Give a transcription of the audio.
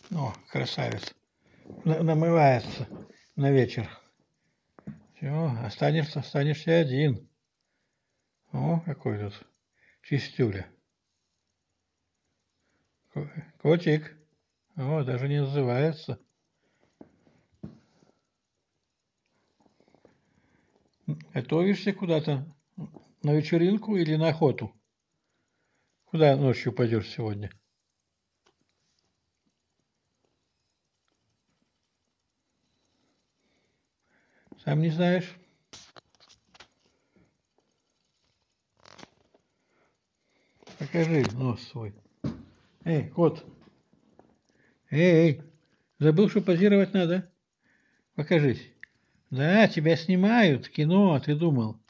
О, красавец. Намывается на вечер. Все, останешься один. О, какой тут чистюля. Котик. О, даже не называется. Готовишься куда-то на вечеринку или на охоту? Куда ночью пойдешь сегодня? Сам не знаешь? Покажи нос свой. Эй, кот. Эй, забыл, что позировать надо? Покажись. Да, тебя снимают, кино, ты думал.